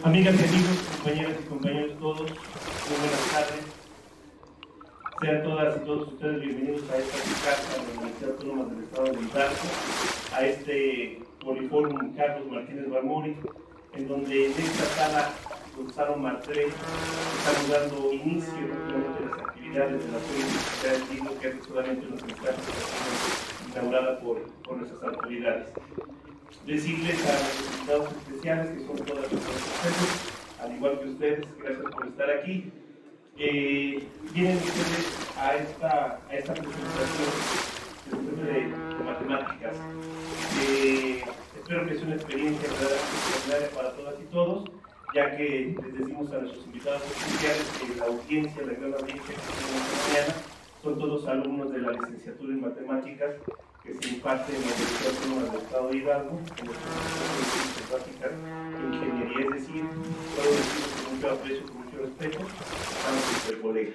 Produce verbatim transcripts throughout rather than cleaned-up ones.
Amigas y amigos, compañeras y compañeros todos, muy buenas tardes. Sean todas y todos ustedes bienvenidos a esta casa de la Universidad Autónoma del Estado de Hidalgo, a este Poliforum Carlos Martínez Balmori, en donde en esta sala Gonzalo Martré estamos dando inicio a las actividades de la Feria Universitaria del Siglo, que hace solamente unos instantes inaugurada por, por nuestras autoridades. Decirles a los invitados especiales, que son todas las personas, al igual que ustedes, gracias por estar aquí. Eh, vienen ustedes a esta, a esta presentación de, de matemáticas. Eh, espero que sea una experiencia extraordinaria para todas y todos, ya que les decimos a nuestros invitados especiales que la audiencia, la gran audiencia que tenemos mañana, son todos alumnos de la licenciatura en matemáticas que se imparte en la Universidad Autónoma del Estado de Hidalgo, en las ciencias de ingeniería, es decir, puedo decirlo con mucho aprecio, con mucho respeto, a nuestros colegas.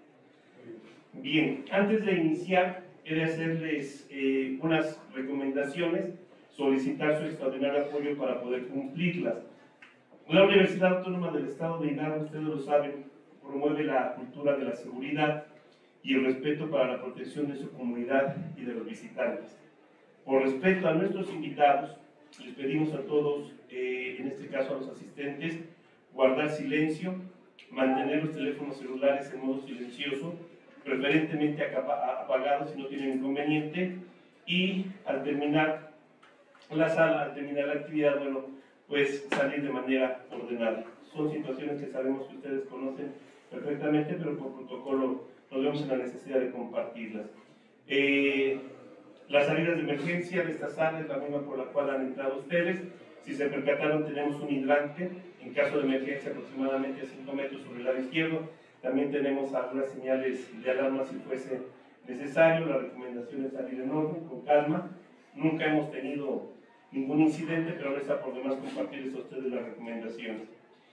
Bien, antes de iniciar, he de hacerles eh, unas recomendaciones, solicitar su extraordinario apoyo para poder cumplirlas. La Universidad Autónoma del Estado de Hidalgo, ustedes lo saben, promueve la cultura de la seguridad y el respeto para la protección de su comunidad y de los visitantes. Por respeto a nuestros invitados, les pedimos a todos, eh, en este caso a los asistentes, guardar silencio, mantener los teléfonos celulares en modo silencioso, preferentemente apagados si no tienen inconveniente, y al terminar la sala, al terminar la actividad, bueno, pues salir de manera ordenada. Son situaciones que sabemos que ustedes conocen perfectamente, pero por protocolo nos vemos en la necesidad de compartirlas. Eh, las salidas de emergencia de esta sala es la misma por la cual han entrado ustedes. Si se percataron, tenemos un hidrante, en caso de emergencia aproximadamente a cinco metros sobre el lado izquierdo. También tenemos algunas señales de alarma si fuese necesario. La recomendación es salir en orden, con calma. Nunca hemos tenido ningún incidente, pero no está por demás compartirles a ustedes las recomendaciones.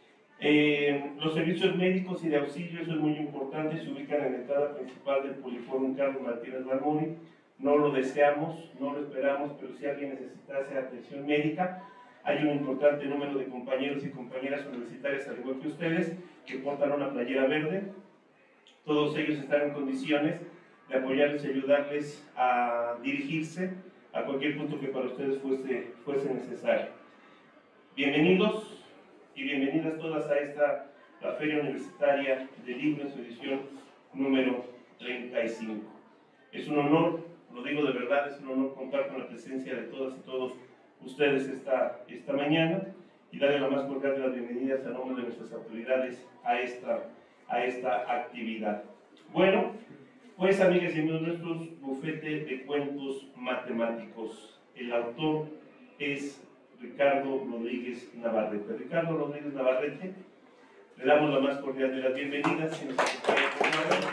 Eh, los servicios médicos y de auxilio, eso es muy importante, se ubican en la entrada principal del Poliforum Carlos Martínez Balmori. No lo deseamos, no lo esperamos, pero si alguien necesitase atención médica, hay un importante número de compañeros y compañeras universitarias, al igual que ustedes, que portan una playera verde. Todos ellos están en condiciones de apoyarles y ayudarles a dirigirse a cualquier punto que para ustedes fuese, fuese necesario. Bienvenidos y bienvenidas todas a esta, la Feria Universitaria del Libro en su edición número treinta y cinco. Es un honor, lo digo de verdad, es un honor contar con la presencia de todas y todos ustedes esta, esta mañana y darle la más cordial de las bienvenidas a nombre de nuestras autoridades a esta, a esta actividad. Bueno, pues amigas y amigos nuestros, bufete de cuentos matemáticos. El autor es Ricardo Rodríguez Navarrete. Ricardo Rodríguez Navarrete, le damos la más cordial de las bienvenidas. Si nos acompaña por favor.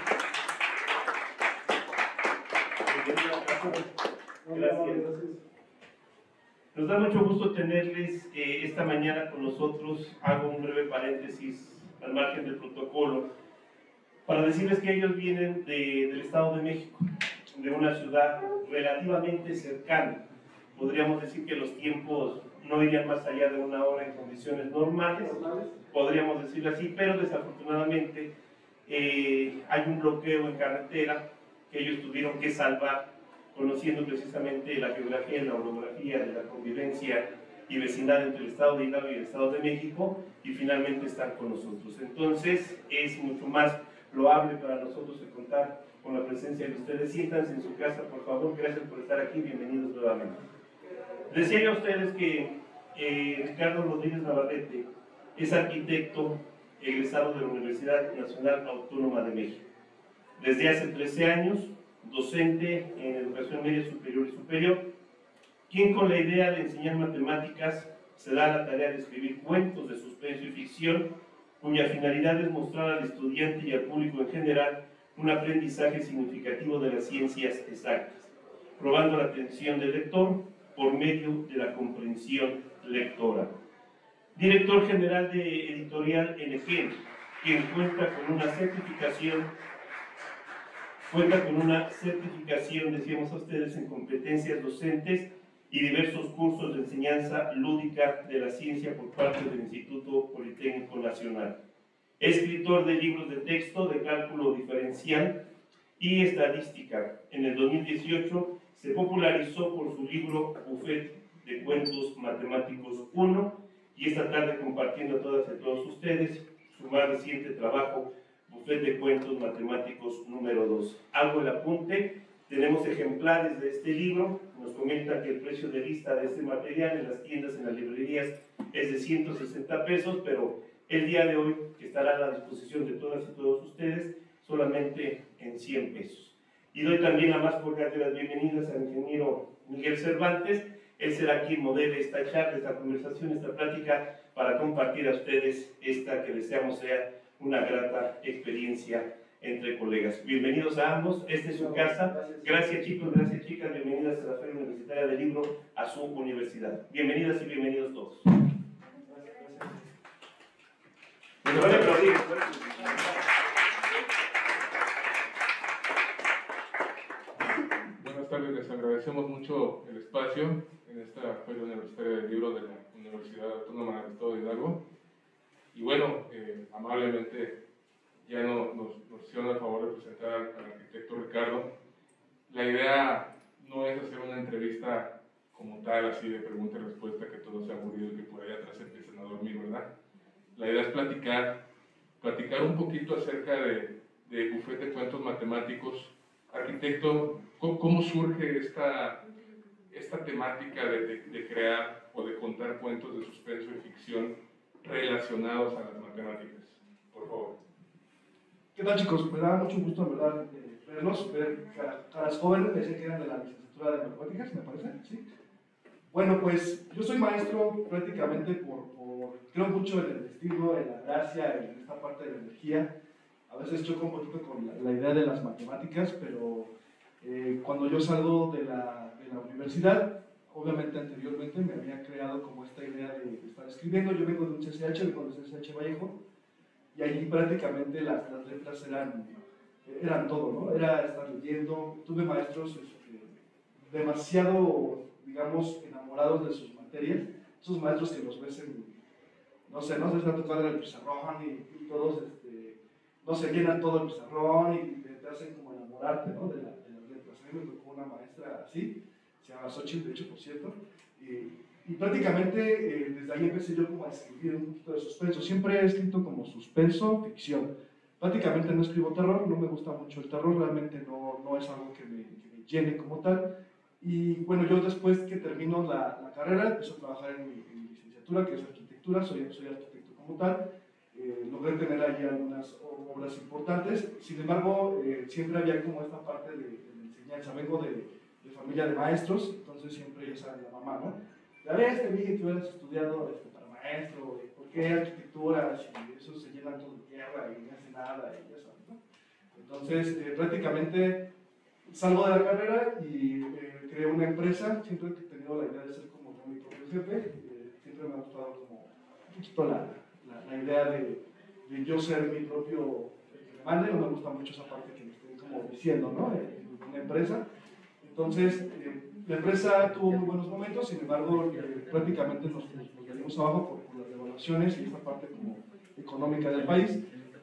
Gracias. Nos da mucho gusto tenerles eh, esta mañana con nosotros. Hago un breve paréntesis al margen del protocolo para decirles que ellos vienen de, del Estado de México, de una ciudad relativamente cercana. Podríamos decir que los tiempos no irían más allá de una hora en condiciones normales, podríamos decirlo así, pero desafortunadamente eh, hay un bloqueo en carretera que ellos tuvieron que salvar, conociendo precisamente la geografía y la orografía de la convivencia y vecindad entre el Estado de Hidalgo y el Estado de México, y finalmente están con nosotros. Entonces es mucho más loable para nosotros el contar con la presencia de ustedes. Siéntanse en su casa, por favor. Gracias por estar aquí. Bienvenidos nuevamente. Decía yo a ustedes que eh, Ricardo Rodríguez Navarrete es arquitecto egresado de la Universidad Nacional Autónoma de México. Desde hace trece años, docente en educación media superior y superior, quien con la idea de enseñar matemáticas se da la tarea de escribir cuentos de suspenso y ficción, cuya finalidad es mostrar al estudiante y al público en general un aprendizaje significativo de las ciencias exactas, probando la atención del lector por medio de la comprensión lectora. Director general de Editorial N G, quien cuenta con una certificación, cuenta con una certificación, decíamos a ustedes, en competencias docentes y diversos cursos de enseñanza lúdica de la ciencia por parte del Instituto Politécnico Nacional. Escritor de libros de texto de cálculo diferencial y estadística. En el dos mil dieciocho se popularizó por su libro Buffet de Cuentos Matemáticos uno, y esta tarde compartiendo a todas y todos ustedes su más reciente trabajo, Buffet de Cuentos Matemáticos número dos. Hago el apunte, tenemos ejemplares de este libro, nos comenta que el precio de lista de este material en las tiendas, en las librerías, es de ciento sesenta pesos, pero el día de hoy, que estará a la disposición de todas y todos ustedes, solamente en cien pesos. Y doy también la más cordial de las bienvenidas al ingeniero Miguel Cervantes. Él será quien modele esta charla, esta conversación, esta plática, para compartir a ustedes esta que deseamos sea una grata experiencia entre colegas. Bienvenidos a ambos, esta es su casa. Gracias chicos, gracias chicas, bienvenidas a la Feria Universitaria del Libro, a su universidad. Bienvenidas y bienvenidos todos. Buenas tardes, les agradecemos mucho el espacio en esta Feria Universitaria del Libro de la Universidad Autónoma del Estado de Hidalgo. Y bueno, eh, amablemente ya no, nos, nos hicieron el favor de presentar al, al arquitecto Ricardo. La idea no es hacer una entrevista como tal, así de pregunta y respuesta, que todo sea aburrido y que por ahí atrás empiecen a dormir, ¿verdad? La idea es platicar, platicar un poquito acerca de, de Buffet de Cuentos Matemáticos. Arquitecto, ¿cómo, cómo surge esta, esta temática de, de, de crear o de contar cuentos de suspenso y ficción relacionados a las matemáticas? Por favor. ¿Qué tal, chicos? Me da mucho gusto, en verdad, eh, verlos, ver caras jóvenes, pensé que eran de la licenciatura de matemáticas, me parece, ¿sí? Bueno, pues yo soy maestro prácticamente por, por creo mucho en el destino, en la gracia, en esta parte de la energía. A veces choco un poquito con la, la idea de las matemáticas, pero eh, cuando yo salgo de la, de la universidad, obviamente anteriormente me había creado como esta idea de, de estar escribiendo. Yo vengo de un C C H, vengo del C C H Vallejo, y allí prácticamente las, las letras eran, eran todo, ¿no? Era estar leyendo. Tuve maestros este, demasiado, digamos, enamorados de sus materias, esos maestros que los ves en, no sé, no sé si te ha tocado en el pizarrón y, y todos, este, no sé, llenan todo el pizarrón y te, te hacen como enamorarte, ¿no? de, la, de las letras. A mí me tocó una maestra así, se llama Xochitl, de hecho, por cierto, y, y prácticamente eh, desde ahí empecé yo como a escribir un poquito de suspenso. Siempre he escrito como suspenso, ficción. Prácticamente no escribo terror, no me gusta mucho el terror, realmente no, no es algo que me, que me llene como tal. Y bueno, yo después que termino la, la carrera, empiezo a trabajar en mi, en mi licenciatura, que es arquitectura, soy, soy arquitecto como tal. Eh, logré tener allí algunas obras importantes, sin embargo, eh, siempre había como esta parte de, de la enseñanza. Vengo de, de familia de maestros, entonces siempre ya saben, la mamá, ¿no? Ya ves, te dije que tú hubieras estudiado este, para maestro, ¿por qué arquitectura? Si eso se llena todo de tierra y no hace nada, y ya sabes, ¿no? Entonces, eh, prácticamente salgo de la carrera y eh, creé una empresa. Siempre he tenido la idea de ser como yo mi propio jefe, eh, siempre me ha gustado como un poquito la, la, la idea de, de yo ser mi propio el que me mande. No me gusta mucho esa parte que me estoy como diciendo, ¿no? En una empresa. Entonces, eh, la empresa tuvo muy buenos momentos, sin embargo, eh, prácticamente nos, nos, nos venimos abajo por, por las devaluaciones y esta parte como económica del país.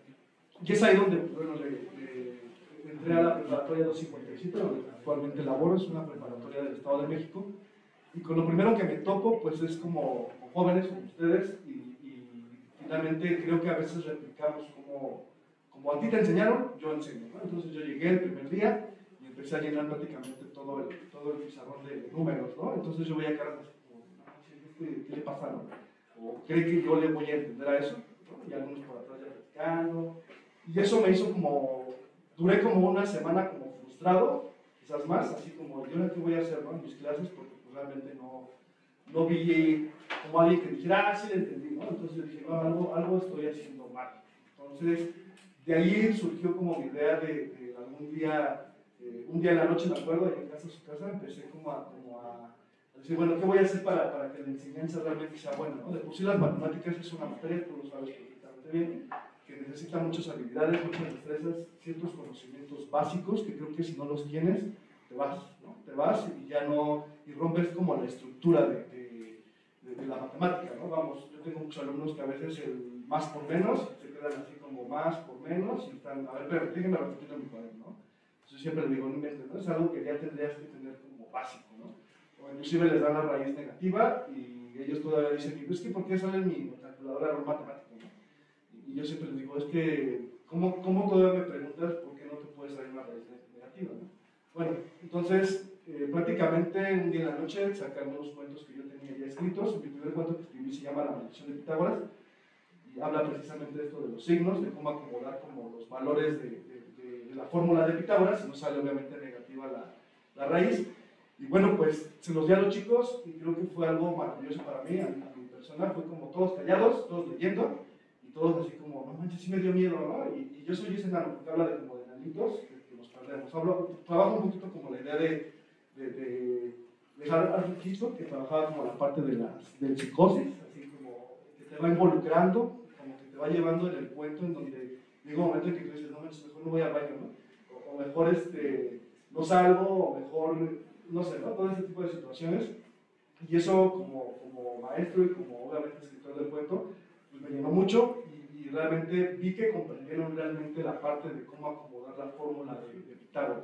Y es ahí donde, bueno, le, le, entré a la preparatoria doscientos cincuenta y siete, donde actualmente laboro. Es una preparatoria del Estado de México. Y con lo primero que me topo, pues es como, como jóvenes, como ustedes, y, y finalmente creo que a veces replicamos como, como a ti te enseñaron, yo enseño, ¿no? Entonces yo llegué el primer día y empecé a llenar prácticamente todo el, todo el pizarrón de números, ¿no? Entonces yo veía caras como, no, ¿qué le pasa, no? O cree que yo le voy a entender a eso, ¿no? Y algunos por atrás ya platicando. Y eso me hizo como, duré como una semana como frustrado, quizás más, así como, ¿yo qué voy a hacer, no? En mis clases, porque pues, realmente no, no vi como alguien que dijera, ah, sí le entendí, ¿no? Entonces yo dije, no, algo, algo estoy haciendo mal. Entonces, de ahí surgió como mi idea de, de algún día, eh, un día en la noche, me acuerdo, ahí en casa, su casa, empecé como a, como a decir, bueno, ¿qué voy a hacer para, para que la enseñanza realmente sea buena, ¿no? De por sí las matemáticas es una materia, tú lo sabes perfectamente bien, que necesita muchas habilidades, muchas destrezas, ciertos conocimientos básicos que creo que si no los tienes, te vas, ¿no? Te te vas y ya no, y rompes como la estructura de, de, de, de la matemática, ¿no? Vamos, yo tengo muchos alumnos que a veces el más por menos, se quedan así como más por menos, y están, a ver, pero déjenme repetirlo en mi cuaderno, ¿no? Yo siempre les digo, no inventes, ¿no? Es algo que ya tendrías que tener como básico, ¿no? O inclusive les dan la raíz negativa y ellos todavía dicen, pues es que ¿por qué sale en mi calculadora de error matemático, ¿no? Y yo siempre les digo, es que, ¿cómo, cómo todavía me preguntas por qué no te puede salir una raíz negativa, ¿no? Bueno, entonces, eh, prácticamente un día en la noche sacaron unos cuentos que yo tenía ya escritos. Mi primer cuento que escribí se llama La maldición de Pitágoras, y habla precisamente de esto de los signos, de cómo acomodar como los valores de, de, de, de la fórmula de Pitágoras, y no sale obviamente negativa la, la raíz. Y bueno, pues se los di a los chicos y creo que fue algo maravilloso para mí, a mi, a mi persona. Fue como todos callados, todos leyendo, y todos así como, no manches, sí me dio miedo, ¿no? Y, y yo soy ese enano, porque habla de como de enanitos, que, que nos perdemos. Hablo, trabajo un poquito como la idea de, de, de, de Harvard Hitchcock, que trabajaba como la parte de la del psicosis, así como que te va involucrando, como que te va llevando en el cuento, en donde llega un momento en que tú dices, no manches, mejor no voy al baño, ¿no? O, o mejor este, no salgo, o mejor, no sé, ¿no? Todo ese tipo de situaciones. Y eso como, como maestro y como obviamente escritor del cuento, pues me llenó mucho, y, y realmente vi que comprendieron realmente la parte de cómo acomodar la fórmula de, de Pitágoras.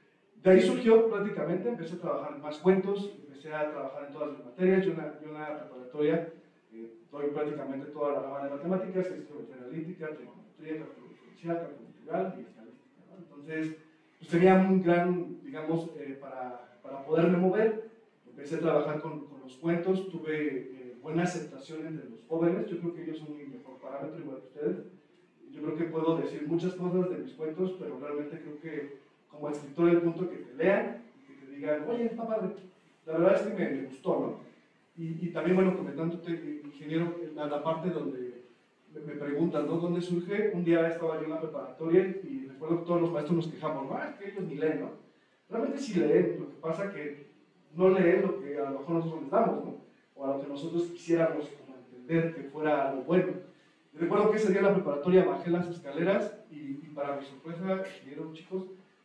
De ahí surgió prácticamente, empecé a trabajar en más cuentos, empecé a trabajar en todas las materias. Yo en la, yo en la preparatoria eh, doy prácticamente toda la gama de matemáticas, que es geometría analítica, trigonometría, cálculo diferencial, cálculo integral y estadística, ¿no? Entonces, pues tenía un gran, digamos, eh, para, para poderme mover. Empecé a trabajar con, con los cuentos, tuve eh, buena aceptación entre los jóvenes. Yo creo que ellos son mi mejor parámetro, igual que ustedes. Yo creo que puedo decir muchas cosas de mis cuentos, pero realmente creo que como escritor el punto que te lean y que te digan, oye, está padre, la verdad es que me, me gustó, ¿no? Y, y también, bueno, comentándote, ingeniero, la, la parte donde me, me preguntan, ¿no? ¿Dónde surge? Un día estaba yo en la preparatoria y recuerdo que todos los maestros nos quejamos, ¿no? Ah, es que ellos ni leen, ¿no? Realmente sí leen, lo que pasa que no leen lo que a lo mejor nosotros les damos, ¿no? O a lo que nosotros quisiéramos como entender que fuera algo bueno. Y recuerdo que ese día en la preparatoria bajé las escaleras y, y para mi sorpresa, ingeniero, chicos,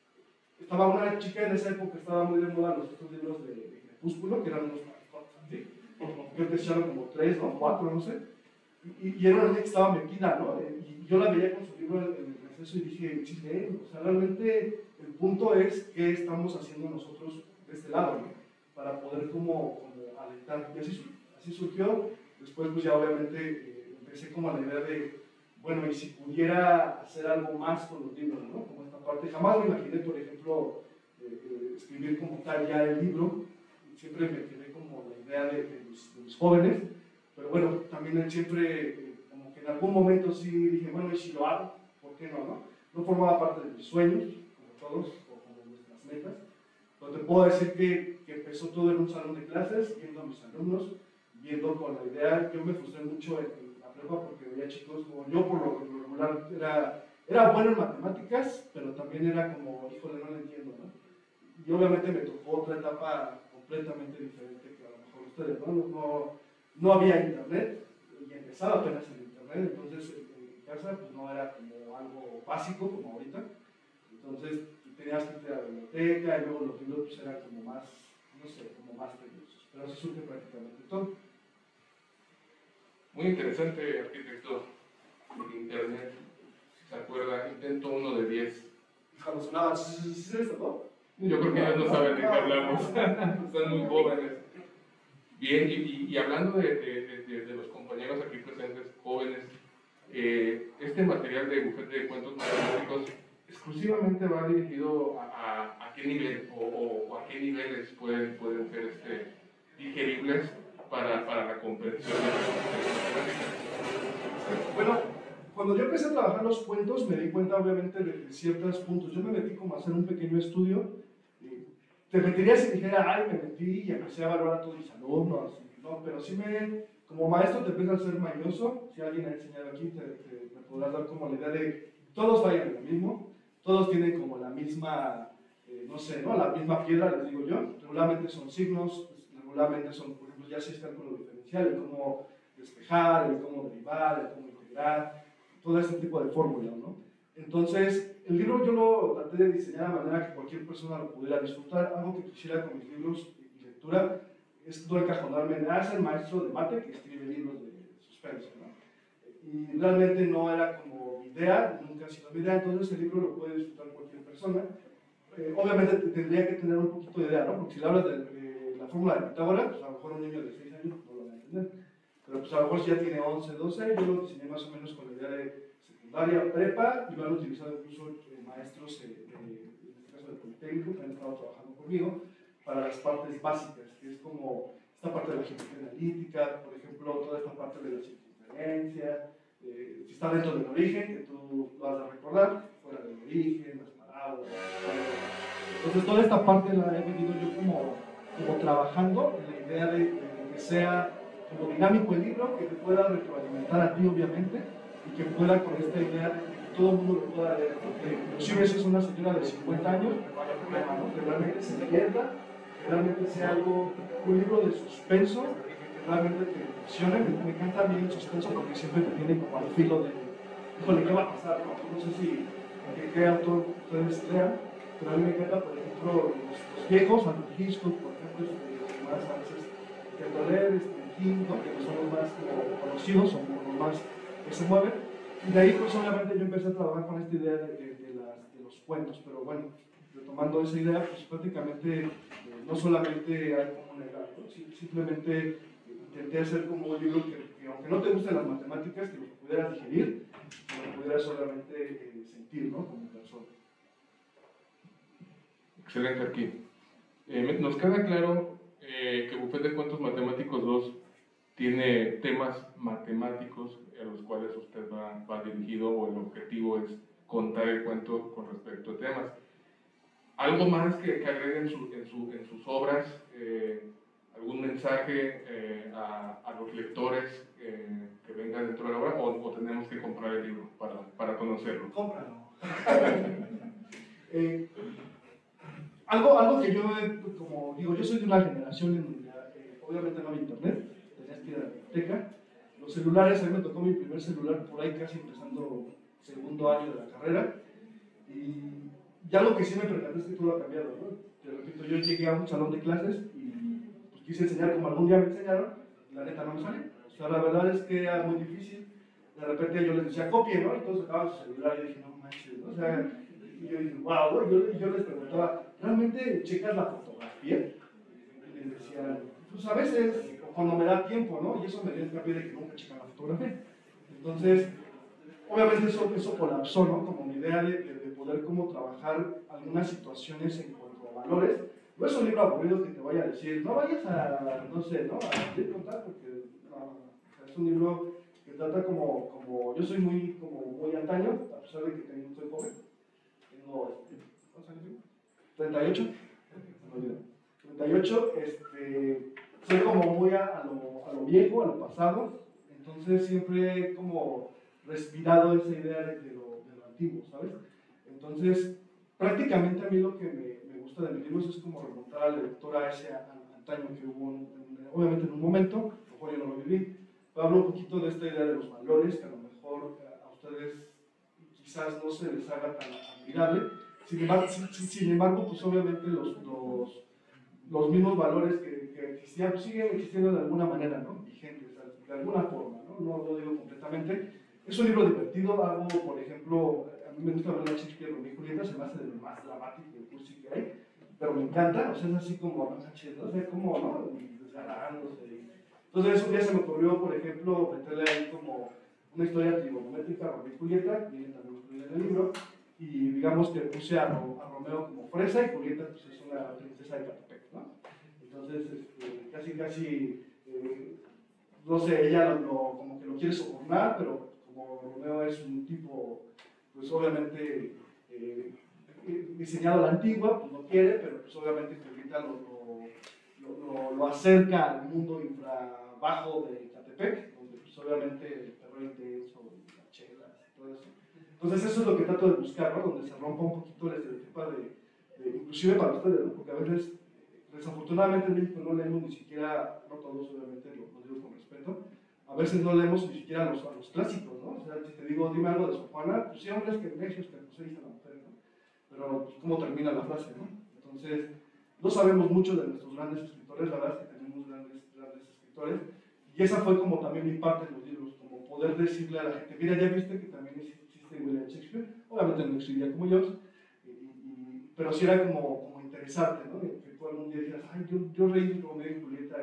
estaba una chica en esa época, estaba muy de moda los estos libros de, de Crepúsculo, que eran unos maricones, ¿sí? Creo que se echaron como tres, ¿no? Cuatro, no sé. Y, y era una niña que estaba metida, ¿no? Y yo la veía con su libro en el receso y dije, sí, ¿eh? O sea, realmente el punto es qué estamos haciendo nosotros de este lado, ¿no? Para poder como, como alentar. Y así, así surgió. Después, pues ya obviamente eh, empecé como a la idea de, bueno, y si pudiera hacer algo más con los libros, ¿no? Como esta parte. Jamás me imaginé, por ejemplo, eh, eh, escribir como tal ya el libro. Siempre me quedé como la idea de, de, mis, de mis jóvenes. Pero bueno, también siempre, eh, como que en algún momento sí dije, bueno, y si lo hago, ¿por qué no, no? No formaba parte de mis sueños, como todos, o como nuestras metas. Pero te puedo decir que, que empezó todo en un salón de clases, viendo a mis alumnos, viendo con la idea. Yo me frustré mucho en, en la prepa porque veía chicos como yo, por lo, por lo regular, era, era bueno en matemáticas, pero también era como, híjole, no lo entiendo, ¿no? Y obviamente me tocó otra etapa completamente diferente que a lo mejor ustedes, ¿no? No, no, no había internet, y empezaba apenas el internet, entonces en mi casa pues no era como algo básico como ahorita. Entonces tenías que ir a la biblioteca, y luego los libros pues eran como más, no sé, como más tediosos, pero así surge prácticamente todo. Muy interesante, arquitecto, el internet, si se acuerda, intento uno de diez. Cuando sonaba, ¿sí es esto, no? Yo creo que ellos no saben de qué hablamos, están muy jóvenes. Bien, y, y, y hablando de, de, de, de los compañeros aquí presentes, jóvenes, eh, este material de bufete de cuentos matemáticos exclusivamente va dirigido a, a, a qué nivel o, o, o a qué niveles pueden, pueden ser este, digeribles para, para la comprensión de las matemáticas. Bueno, cuando yo empecé a trabajar los cuentos me di cuenta obviamente de ciertos puntos. Yo me metí como a hacer un pequeño estudio. Te mentiría si dijera, ay, me metí y empecé a evaluar a todos mis alumnos, no, pero sí me, como maestro te empiezas a ser mañoso. Si alguien ha enseñado aquí, te, te, te podrás dar como la idea de todos vayan lo mismo, todos tienen como la misma, eh, no sé, ¿no? La misma piedra, les digo yo. Regularmente son signos, regularmente son, por ejemplo, ya si es cálculo diferencial, el cómo despejar, el cómo derivar, el cómo integrar, todo este tipo de fórmulas, ¿no? Entonces, el libro yo lo traté de diseñar de manera que cualquier persona lo pudiera disfrutar. Algo que quisiera con mis libros y lectura es no encajonarme en, ah, es el maestro de mate que escribe libros de suspenso, ¿no? Y realmente no era como mi idea, nunca ha sido mi idea, entonces el libro lo puede disfrutar cualquier persona. Eh, obviamente tendría que tener un poquito de idea, ¿no? Porque si le hablas de, de la fórmula de Pitágoras, pues a lo mejor un niño de seis años no lo va a entender. Pero pues a lo mejor si ya tiene once, doce, yo lo diseñé más o menos con la idea de secundaria, prepa, y lo han utilizado incluso eh, maestros, eh, de, en este caso del Politécnico, que han estado trabajando conmigo, para las partes básicas, que es como esta parte de la geometría analítica, por ejemplo, toda esta parte de la circunferencia, eh, si está dentro del origen, que tú lo vas a recordar, fuera del origen, las parábolas. Entonces, toda esta parte la he venido yo como, como trabajando en la idea de, de que sea como dinámico el libro, que te pueda retroalimentar a ti, obviamente, y que pueda con esta idea de que todo el mundo lo pueda leer, porque inclusive si es una señora de cincuenta años, no haya problema, ¿no? Que realmente se divierta, que realmente sea algo, un libro de suspenso, que realmente te emocione. Me, me encanta a mí el suspenso porque siempre te tiene como al filo de, híjole, ¿qué va a pasar? No, no sé si qué, qué autor ustedes lean, pero a mí me encanta, por ejemplo, los, los viejos, Alfred Hitchcock, por ejemplo, este, más a veces que leer, este, King, ¿no? Que son los más como, conocidos, son los más que se mueven. Y de ahí, pues obviamente yo empecé a trabajar con esta idea de, de, de, las, de los cuentos, pero bueno, retomando esa idea, pues prácticamente eh, no solamente hay como un legado, ¿no? Simplemente intenté hacer como un libro que, que aunque no te gusten las matemáticas, que lo pudieras digerir, que lo pudieras solamente eh, sentir, ¿no? Como persona. Excelente, aquí. Eh, nos queda claro eh, que Buffet de Cuentos Matemáticos dos tiene temas matemáticos a los cuales usted va, va dirigido, o el objetivo es contar el cuento con respecto a temas. ¿Algo más que, que agregue en, su, en, su, en sus obras? Eh, ¿Algún mensaje eh, a, a los lectores eh, que vengan dentro de la obra, o, o tenemos que comprar el libro para, para conocerlo? Cómpralo. eh, algo, algo que yo, como digo, yo soy de una generación en donde eh, obviamente no había internet, tenías que ir a la biblioteca. Los celulares, a mí me tocó mi primer celular por ahí casi empezando segundo año de la carrera, y ya lo que sí me percaté es que todo ha cambiado, ¿no? Te repito, yo llegué a un salón de clases y pues, quise enseñar como algún día me enseñaron, y la neta no me sale. O sea, la verdad es que era muy difícil. De repente yo les decía, copien, ¿no? Y todos sacaban su celular y yo dije, no manches, ¿no? O sea, y yo dije, wow, ¿no? Y yo, y yo les preguntaba, ¿realmente checas la fotografía? Y les decía, pues a veces, cuando me da tiempo, ¿no? Y eso me dio el cambio de que nunca checan la fotografía. Entonces, obviamente eso, eso colapsó, ¿no? Como mi idea de, de, de poder como trabajar algunas situaciones en cuanto a valores. No es un libro aburrido que te vaya a decir, no vayas a, no sé, ¿no? A contar, porque no, o sea, es un libro que trata como, como, yo soy muy, como muy antaño, a pesar de que tengo, soy joven, tengo, ¿cuántos años tengo? treinta y ocho, treinta y ocho, este, soy como muy a, a, lo, a lo viejo, a lo pasado, entonces siempre como respirado esa idea de, de, lo, de lo antiguo, ¿sabes? Entonces, prácticamente a mí lo que me, me gusta de mis libros es como remontar a la lectora a ese antaño que hubo, en, en, obviamente en un momento, a lo mejor yo no lo viví, pero hablo un poquito de esta idea de los valores, que a lo mejor a ustedes quizás no se les haga tan admirable, sin embargo, sin, sin embargo pues obviamente los, los, los mismos valores que, que existían pues siguen existiendo de alguna manera, ¿no? Vigentes, de alguna forma, ¿no? No lo digo completamente. Es un libro divertido, hago, por ejemplo, a mí me gusta ver a Shakespeare, Romeo y Julieta, se me hace de lo más dramático y cursi que hay, pero me encanta, o sea, es así como, ¿no? O sea, como, ¿no? Desgarrándose. Entonces, un día se me ocurrió, por ejemplo, meterle ahí como una historia trigonométrica a Romeo y Julieta, viene también incluida en el libro, y digamos que puse a, Ro, a Romeo como fresa y Julieta pues, es una princesa de Catepec, ¿no? Entonces, este, casi, casi, eh, no sé, ella lo, lo, como que lo quiere sobornar, pero como Romeo es un tipo, pues obviamente eh, diseñado a la antigua, pues no quiere, pero pues obviamente Julieta lo, lo, lo, lo acerca al mundo infrabajo de Catepec, donde pues obviamente el perro intenso, las chelas y todo eso. Entonces eso es lo que trato de buscar, ¿no? Donde se rompa un poquito el estereotipo de, de, inclusive para ustedes, ¿no? Porque a veces, desafortunadamente en México no leemos ni siquiera, no todos obviamente, lo, lo digo con respeto, a a veces no leemos ni siquiera a los, a los clásicos, ¿no? O sea, si te digo, dime algo de Sor Juana, pues sí, hombres que necios, que no se dice la mujer, ¿no? Pero, pues, ¿cómo termina la frase, no? Entonces, no sabemos mucho de nuestros grandes escritores, la verdad es que tenemos grandes, grandes escritores, y esa fue como también mi parte en los libros, como poder decirle a la gente, mira, ya viste que también existe William Shakespeare, obviamente no escribía como yo, y, y, pero sí era como, como interesarte, ¿no? Que tú algún día dijeras, ay, yo, yo reí Romeo y Julieta,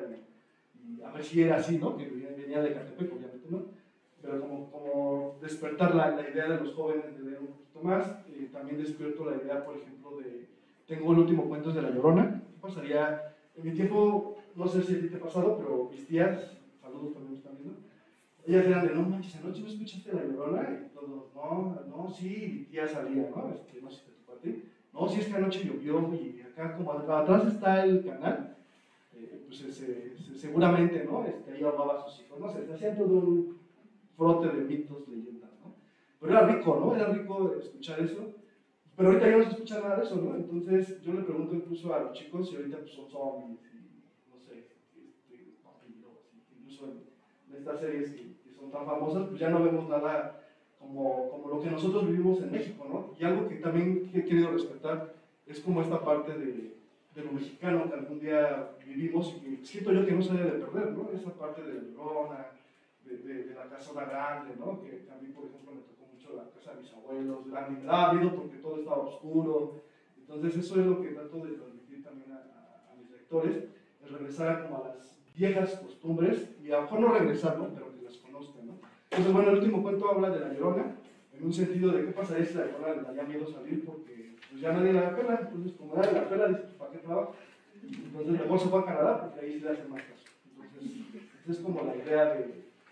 y, y a ver si era así, ¿no? Que venía de Catepec, obviamente, ¿no? Pero como, como despertar la, la idea de los jóvenes de leer un poquito más, eh, también despierto la idea, por ejemplo, de, tengo el último cuento es de La Llorona, ¿qué pasaría? En mi tiempo, no sé si a ti te ha pasado, pero mis tías, saludos también están viendo, ellas eran de, no manches, anoche no escuchaste La Llorona, y todos, no, no, sí, mi tía salía, ¿no? Este, no sé si te tocó a ti, no, sí, es que anoche llovió, y acá como atrás está el canal, eh, pues se, se, seguramente, ¿no? Este, ahí ahogaba a sus hijos, no sé, se hacía todo un frote de mitos, leyendas, ¿no? Pero era rico, ¿no? Era rico escuchar eso. Pero ahorita ya no se escucha nada de eso, ¿no? Entonces yo le pregunto incluso a los chicos si ahorita pues, son zombies y no sé, este, vampiros, incluso en, en estas series que, que son tan famosas, pues ya no vemos nada como, como lo que nosotros vivimos en México, ¿no? Y algo que también he querido respetar es como esta parte de, de lo mexicano que algún día vivimos y que siento yo que no se debe de perder, ¿no? Esa parte de la Llorona, de, de, de la casona grande, ¿no? Que a mí, por ejemplo, me tocó mucho la casa de mis abuelos, grande, me daba miedo porque todo estaba oscuro. Entonces eso es lo que trato de transmitir también a, a, a mis lectores, es regresar a como a las viejas costumbres, y a lo mejor no regresar, ¿no? Pero que las conozcan, ¿no? Entonces, bueno, el último cuento habla de La Llorona, en un sentido de qué pasaría si La Llorona le daría miedo salir porque pues ya nadie la pela, entonces como nadie la pela, dice, ¿para qué trabajo? Entonces mejor se fue a Canadá porque ahí sí le hacen más caso. Entonces, esa es como la idea de,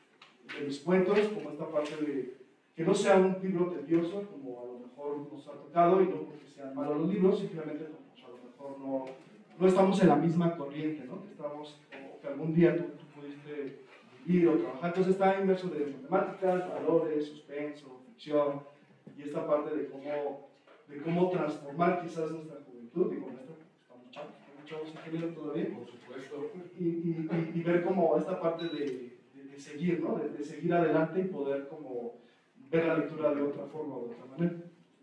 de mis cuentos, como esta parte de que no sea un libro tedioso, como a lo mejor nos ha tocado, y no porque sean malos los libros, simplemente como pues, a lo mejor no, no estamos en la misma corriente, ¿no? Que estamos, o que algún día tú, tú pudiste vivir o trabajar. Entonces está inmerso de matemáticas, valores, suspenso, ficción, y esta parte de cómo, de cómo transformar quizás nuestra juventud, digo, nuestra, estamos chavos, estamos chavos ingeniero todavía, Por supuesto. y, y, y, y ver como esta parte de, de, de seguir, ¿no? De, de seguir adelante y poder como ver la lectura de otra forma o de otra manera.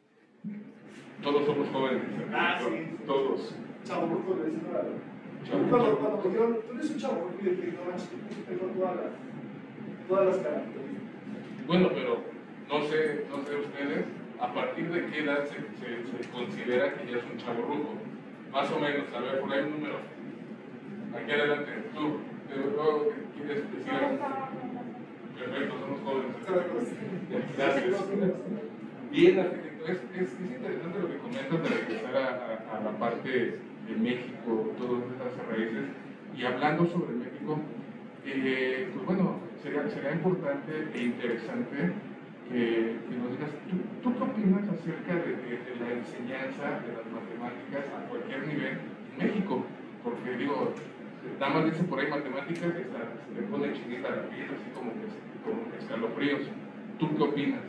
Todos somos jóvenes. Ah, sí. Todos. Chavo, bruto, le dicen ahora. Chavo, Cuando, chavo. cuando me dijeron, tú eres un chavo, bruto, y dije, no manches, tengo todas las, todas las características. Bueno, pero no sé, no sé ustedes, ¿a partir de qué edad se, se, se considera que ya es un chavo ruco? Más o menos, a ver, por ahí un número. Aquí adelante, tú, luego, ¿quieres decir algo? Perfecto, somos jóvenes. Gracias. Bien, arquitecto, es, es, es interesante lo que comentas de regresar a, a, a la parte de México, todas esas raíces. Y hablando sobre México, eh, pues bueno, sería, sería importante e interesante que, que nos digas, ¿tú, ¿tú qué opinas acerca de, de, de la enseñanza de las matemáticas a cualquier nivel en México? Porque digo, nada más dice por ahí matemáticas y hasta se le pone chinita la piel, así como que, como que escalofríos. ¿Tú qué opinas?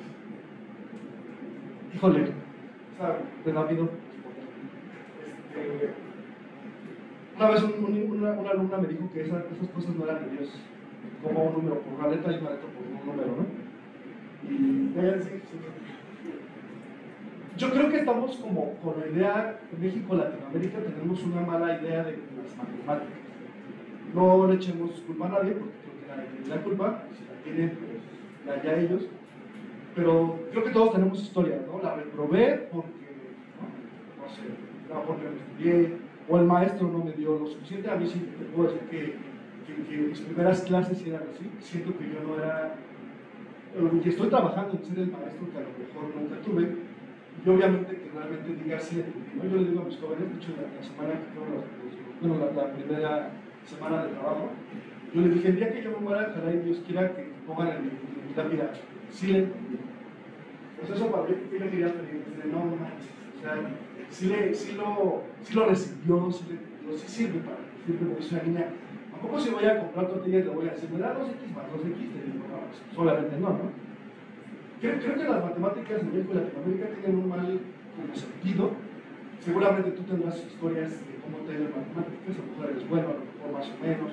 Híjole, o sea, te da miedo. Este, una vez un, un, una, una alumna me dijo que esa, esas cosas no eran de Dios, como un número por una letra y una letra por un número, ¿no? Y eh, sí, sí. Yo creo que estamos como con la idea, en México, Latinoamérica, tenemos una mala idea de las matemáticas. No le echemos culpa a nadie, porque creo que nadie tiene la culpa, si la tienen, pues allá ellos. Pero creo que todos tenemos historia, ¿no? La reprobé porque, no, no sé, no porque no estudié, o el maestro no me dio lo suficiente. A mí sí te puedo decir que, que, que mis primeras clases eran así. Siento que yo no era, y estoy trabajando en ser el maestro que a lo mejor nunca tuve. Y obviamente que realmente diga sí, ¿no? Yo le digo a mis jóvenes, de hecho la, la semana que fueron los, los, bueno, la, la primera semana de trabajo, yo les dije, el día que yo me muera, ojalá y Dios quiera que pongan en mi, en mi lápida, sí le entendí. Pues eso para mí, yo le quería pedir, desde no manches, o sea, sí, le, sí, lo, sí lo recibió, sí, le, sí sirve para decirle, me dice una niña, ¿a poco si voy a comprar tortillas le voy a decir, me da dos equis más dos equis? Le digo, no, pues, obviamente no, ¿no? Creo, creo que las matemáticas en México y Latinoamérica tienen un mal como sentido. Seguramente tú tendrás historias de cómo te ven matemáticas, a lo mejor eres bueno, a lo mejor más o menos, o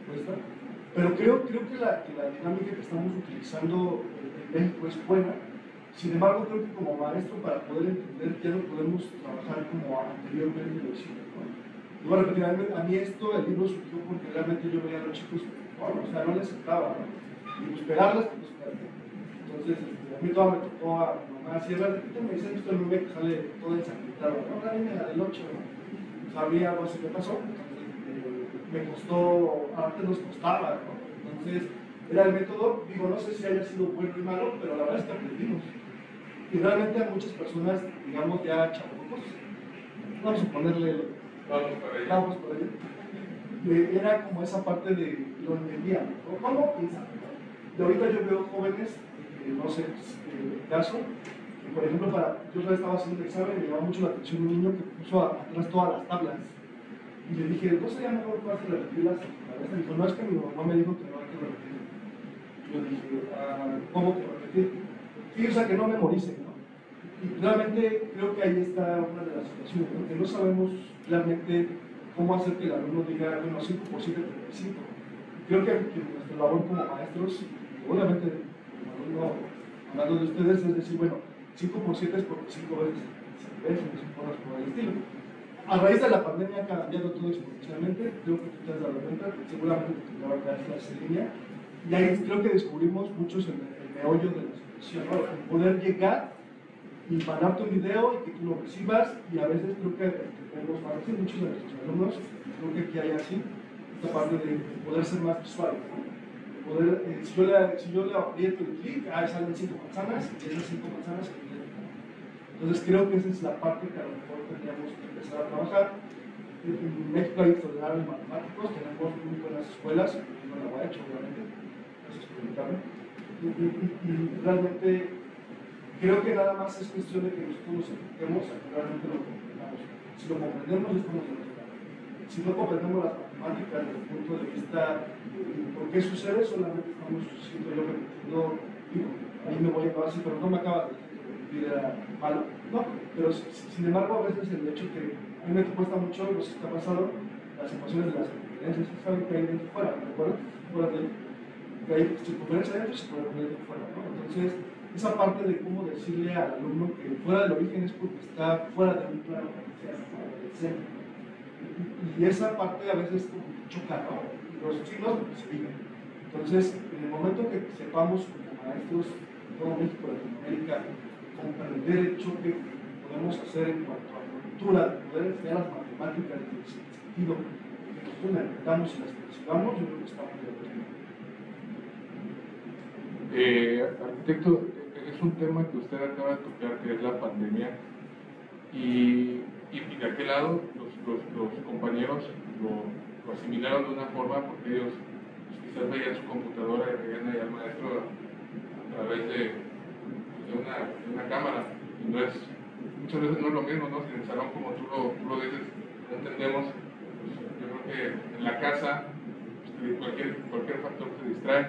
respuesta, pero creo, creo que, la, que la dinámica que estamos utilizando en México es buena. Sin embargo, creo que como maestro, para poder entender, ya no podemos trabajar como anteriormente lo hicimos, ¿no? Y voy a repetir, a mí, a mí esto, el libro surgió porque realmente yo veía a los chicos, bueno, o sea, no les sentaba, ¿no? Y pues pegarles, pues pegarles. Entonces, este, a mí todo me tocó a mi mamá, si de repente me dicen esto, el bebé que sale todo ensangrentado, ¿no? La niña la del ocho, ¿no? Sabía algo así que pasó, entonces eh, me costó, antes nos costaba, ¿no? Entonces, era el método, digo, no sé si haya sido bueno y malo, pero la verdad es que aprendimos. Y realmente a muchas personas, digamos, ya chavucos, vamos a ponerle, Vamos para allá. vamos por ahí, le- era como esa parte de lo entendían, ¿no? ¿Cómo piensan? Y ahorita yo veo jóvenes, eh, no sé, eh, el caso, que por ejemplo, para, yo otra vez estaba haciendo un examen y me llamaba mucho la atención un niño que puso a- atrás todas las tablas. Y le dije, ¿no sería mejor fácil repetirlas en tu cabeza? Y dijo, no, es que mi mamá me dijo que no hay que repetir. Y yo dije, ah, ¿cómo que repetir? Sí, o sea, que no memoricen, ¿no? Y realmente creo que ahí está una de las situaciones, ¿no? Que no sabemos realmente cómo hacer que el alumno diga, bueno, cinco por siete, treinta y cinco. Creo que, que nuestra labor como maestros, y obviamente como alumno, hablando de ustedes, es decir, bueno, cinco por siete es porque cinco veces se veces, cosas por el estilo. A raíz de la pandemia ha cambiado todo exponencialmente, creo que tú te has dado cuenta, seguramente te tocaba dar clases en línea, y ahí creo que descubrimos muchos el, el meollo de la situación, ¿no? El poder llegar y mandarte un video y que tú lo recibas, y a veces creo que tenemos más así, muchos de nuestros alumnos, creo que aquí hay así, esta parte de poder ser más visual, ¿no? Poder, eh, si, yo le, si yo le aprieto el clic, ah, salen cinco manzanas, y esas cinco manzanas se vienen. Entonces creo que esa es la parte que a lo mejor tendríamos que empezar a trabajar. En México hay extraordinarios matemáticos, tenemos muy buenas escuelas, yo no la voy a hecho obviamente, gracias por invitarme. Y, y, y, y realmente creo que nada más es cuestión de que nosotros nos enfoquemos a que realmente lo comprendamos. Si lo comprendemos, estamos en otro lado. Si no comprendemos las matemáticas desde el punto de vista de por qué sucede, solamente estamos, siento yo, repitiendo, digo, ahí me voy a acabar así, pero no me acaba de era malo, no, pero sin embargo a veces el hecho que a mí me cuesta mucho, no sé si te ha pasado, las ecuaciones de las circunferencias, es algo que hay dentro y fuera, ¿me acuerdas? Fuera de que hay circunferencia dentro y circunferencia fuera, ¿no? Entonces, esa parte de cómo decirle al alumno que fuera del origen es porque está fuera de un plano cartesiano, fuera del centro. Y esa parte a veces como que choca, ¿no? Y los signos se viven. Entonces, en el momento que sepamos como maestros de todo México, Latinoamérica, comprender el choque que podemos hacer en cuanto a la cultura, de poder enseñar las matemáticas en el sentido que nosotros las entendamos y las percibamos, yo creo que está muy bien. Eh, arquitecto, es un tema que usted acaba de tocar, que es la pandemia, y, y, y de aquel lado los, los, los compañeros lo, lo asimilaron de una forma porque ellos pues, quizás veían su computadora y veían ahí al maestro a través de, de, una, de una cámara, y no es, muchas veces no es lo mismo, ¿no? Si en el salón, como tú lo, tú lo dices, no entendemos, pues, yo creo que en la casa pues, cualquier, cualquier factor te distrae.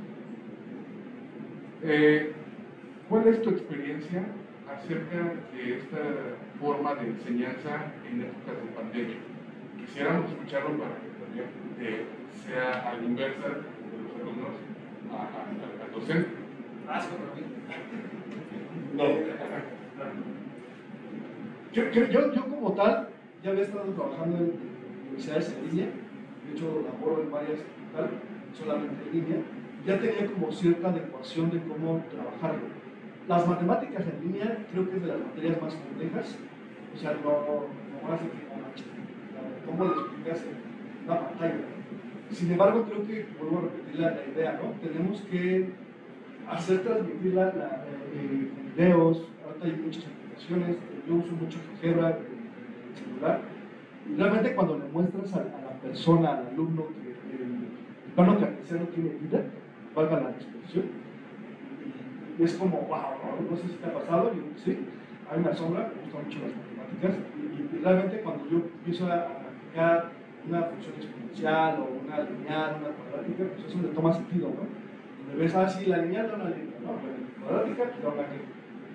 Eh, ¿Cuál es tu experiencia acerca de esta forma de enseñanza en épocas de pandemia? Quisiéramos escucharlo para que también eh, sea a la inversa de los alumnos a, a, a, al docente. Asco para mí. No. Yo, yo, yo, yo como tal, ya había estado trabajando en universidades en línea, de hecho laboro en varias tal, solamente en línea, ya tenía como cierta adecuación de cómo trabajarlo. Las matemáticas en línea creo que es de las materias más complejas, o sea, no, no más de que cómo le explicas en una pantalla. Sin embargo, creo que, vuelvo a repetir la, la idea, ¿no? Tenemos que hacer transmitir la, la, eh, videos, ahorita hay muchas aplicaciones, yo uso mucho GeoGebra en el celular, y realmente cuando le muestras a, a la persona, al alumno, que el, el plano cartesiano tiene vida, valga la expresión, y es como, wow, ¿no? No sé si te ha pasado, yo sí, a mí me asombra, me gustan mucho las matemáticas, y, y realmente cuando yo empiezo a aplicar una función exponencial o una lineal, una cuadrática, pues eso le toma sentido, ¿no? Donde ves así, la lineal da una línea, ¿no? Bueno, la cuadrática da una línea,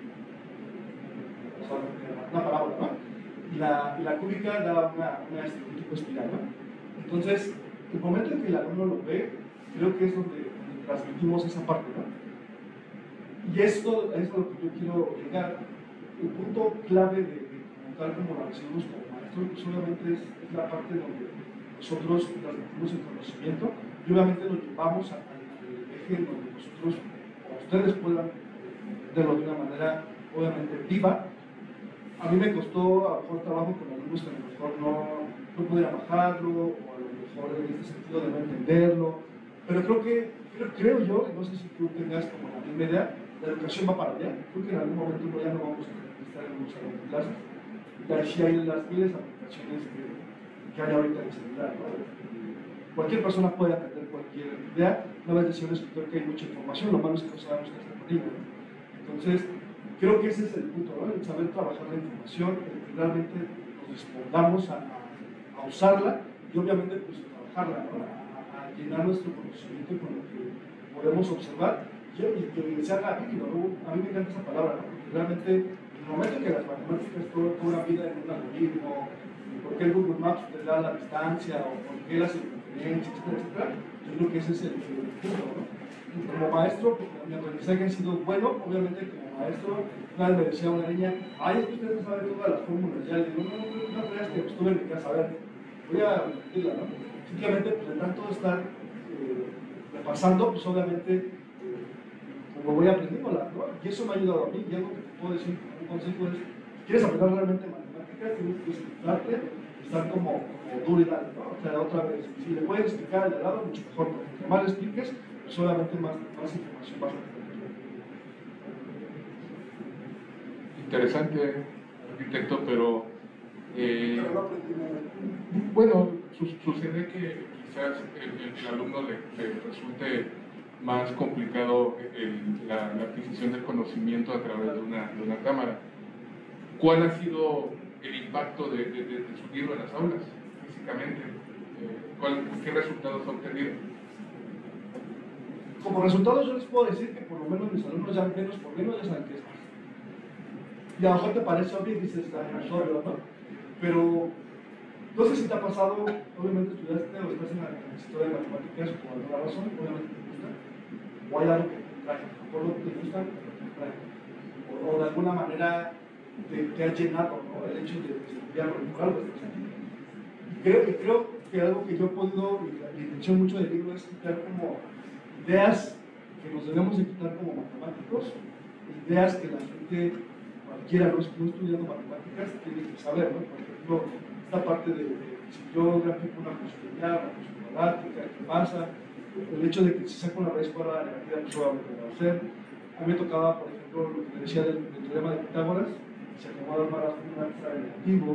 una parábola, ¿no? Y la, y la cúbica da una, una, un tipo de espiral, ¿no? Entonces, el momento en que el alumno lo ve, creo que es donde, donde transmitimos esa parte, ¿no? Y esto es a lo que yo quiero llegar. El punto clave de, de tal como la recibimos como maestros, pues obviamente es, es la parte donde nosotros transmitimos el conocimiento y obviamente lo llevamos al eje en donde nosotros o ustedes puedan verlo de una manera obviamente viva. A mí me costó a lo mejor trabajo con alumnos que a lo mejor no, no pudiera bajarlo o a lo mejor en este sentido de no entenderlo, pero creo que, creo, creo yo, no sé si tú tengas como la misma idea, la educación va para allá. Creo que en algún momento no, ya no vamos a estar en un salón de clases. Y ahí sí hay las miles de aplicaciones que, que hay ahorita en el celular, ¿no? Cualquier persona puede aprender cualquier idea. Una vez decía un escritor que hay mucha información, lo malo es que no sabemos qué hacer con ella, ¿no? Entonces, creo que ese es el punto, ¿no? El saber trabajar la información, el que realmente nos dispongamos a, a, a usarla y obviamente pues a trabajarla, ¿no? a, a llenar nuestro conocimiento con lo que podemos observar y que se haga vívido, ¿no? A mí me encanta esa palabra, ¿no? Porque realmente en el momento en que las matemáticas cobran vida en un algoritmo, por qué el Google Maps te da la distancia o por qué la circunferencia, etcétera, etcétera, yo creo que ese es el, el punto, ¿no? Y como maestro, pues, mi aprendizaje ha sido bueno, obviamente como maestro, una vez me decía una niña, ay, es que usted no sabe todas las fórmulas, ya le digo, no, no, no, no creas que estuve en mi casa, a ver, voy a repetirla, ¿no? Simplemente, pues de tanto estar eh, repasando, pues obviamente, eh, como voy aprendiéndola, ¿no? Y eso me ha ayudado a mí, y algo que te puedo decir como un consejo es, ¿quieres aprender realmente matemáticas? Tienes que escucharte, estar como, como duro y dale, ¿no? O sea, otra vez, si le puedes explicar al de lado, mucho mejor, porque entre más le expliques, pues obviamente más, más información vas a tener. Interesante, arquitecto, pero eh, bueno, su, sucede que quizás el, el alumno le, le resulte más complicado el, la, la adquisición del conocimiento a través de una, de una cámara. ¿Cuál ha sido el impacto de, de, de, de su libro en las aulas, físicamente? Eh, ¿cuál, ¿Qué resultados ha obtenido? Como resultado yo les puedo decir que por lo menos mis alumnos ya menos por menos ya saben qué es. Y a lo mejor te parece obvio y dices, está es obvio, ¿no? Pero no sé si te ha pasado, obviamente estudiaste o estás en la historia de matemáticas por alguna razón, obviamente te gusta, o hay algo que te trae, por lo que te gusta, te trae. O, o de alguna manera te, te ha llenado, ¿no? El hecho de estudiarlo por algo. Creo, y creo que algo que yo he podido, y la, la intención mucho del libro es quitar como ideas que nos debemos de quitar como matemáticos, ideas que la gente, cualquiera no, no estudiando matemáticas, tiene que saber, ¿no? Por ejemplo, esta parte de, de si yo grafico una funcionalidad, una función cuadrática, ¿qué pasa? El hecho de que si saco una raíz cuadrada negativa, pues obviamente lo va a hacer. A mí me tocaba, por ejemplo, lo que me decía del, del teorema de Pitágoras, se acomodan para una extra negativo.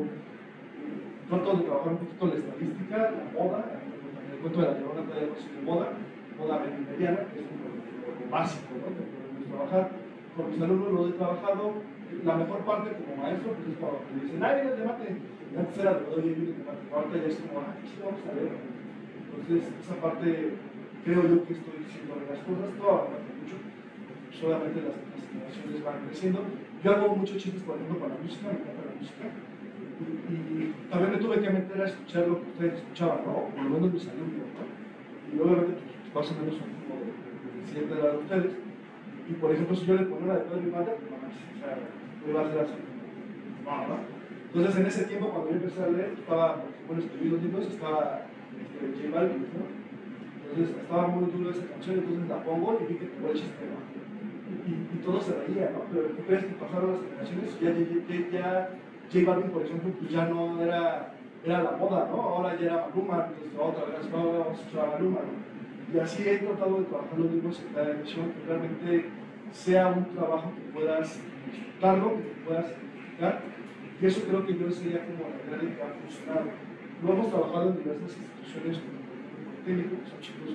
Trato de trabajar un poquito la estadística, la moda, en el cuento de la Llorona todavía no de moda, moda mediana, que es como lo básico, ¿no? Que podemos trabajar. Con mis alumnos lo he trabajado. La mejor parte como maestro, pues es cuando me dicen, ay, el debate, antes era de hoy, el debate, ahorita ya es como, ah, ¿qué vamos a ver? Entonces, esa parte creo yo que estoy diciendo de las cosas, todavía falta mucho, solamente las, las generaciones van creciendo. Yo hago muchos chistes, por ejemplo, para la música, me encanta la música. Y, y también me tuve que meter a escuchar lo que ustedes escuchaban, ¿no? Por lo menos mis alumnos, ¿no? Y obviamente, pues, más o menos son como de, de cierta edad de ustedes. Y por ejemplo, si yo le pongo una de Pedro Infante, pues no, o sea, no iba a ser así. No, ¿no? Entonces, en ese tiempo, cuando yo empecé a leer, estaba, bueno, escribí los libros, estaba este, J Balvin, ¿no? Entonces, estaba muy duro esa canción, entonces la pongo y vi que tuvo el chiste, ¿no? Y, y todo se reía, ¿no? Pero ¿tú crees que pasaron las generaciones? Ya, ya, ya, ya J Balvin, por ejemplo, pues ya no era, era la moda, ¿no? Ahora ya era Maluma, entonces otra vez no vamos a escuchar a Maluma, ¿no? Y así he tratado de trabajar los libros en cada edición, que realmente sea un trabajo que puedas disfrutarlo, que te puedas identificar. Y eso creo que yo sería como la idea de que ha funcionado. Lo hemos trabajado en diversas instituciones como el Politécnico, que son chicos